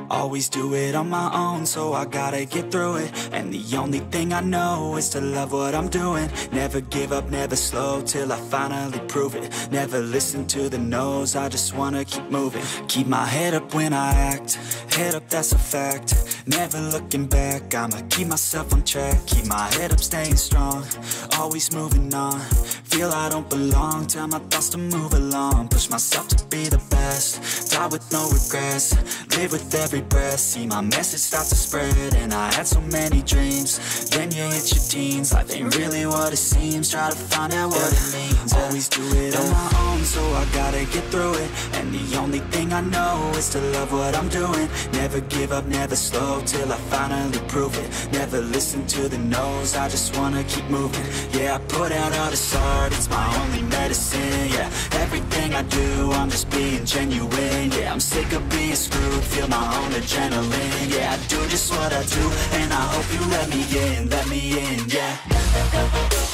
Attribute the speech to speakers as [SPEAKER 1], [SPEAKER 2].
[SPEAKER 1] Always do it on my own, so I gotta get through it. And the only thing I know is to love what I'm doing. Never give up, never slow, till I finally prove it. Never listen to the no's, I just wanna keep moving. Keep my head up when I act, head up, that's a fact. Never looking back, I'ma keep myself on track. Keep my head up, staying strong, always moving on. Feel I don't belong, tell my thoughts to move along. Push myself to be the best, die with no regrets. Live with every breath, see my message start to spread. And I had so many dreams, then you hit your teens. Life ain't really what it seems, try to find out what it means. Always do it on my own, so I gotta get through it. And the only thing I know is to love what I'm doing. Never give up, never slow, till I finally prove it. Never listen to the no's, I just wanna keep moving. Yeah, I put out all this art, it's my only medicine. Yeah, everything I do, I'm just being genuine. Yeah, I'm sick of being screwed, feel my own adrenaline. Yeah, I do just what I do, and I hope you let me in, yeah.